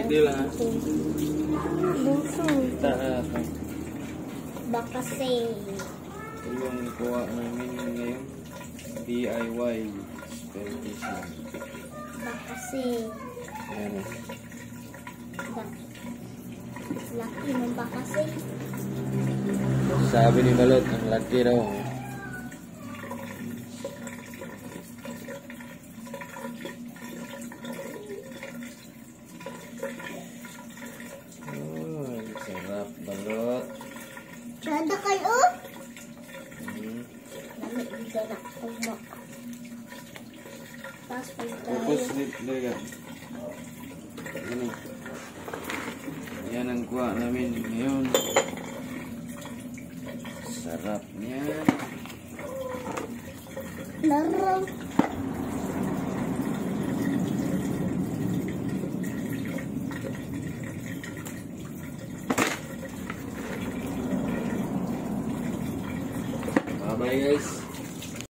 Dito lang. Buso. Bakase. Ito yung kuha namin ngayon. DIY SPEARFISHIng. Bakase. Ayan. Laki ng bakase. Sabi ni Balot, ang laki daw. Oh, sarap Balot. Tsada kayo? Lamig dito na kuma. Tapos Tapos nila. Yan ang kuha namin ngayon. Sarap niya. laro. Bye bye guys.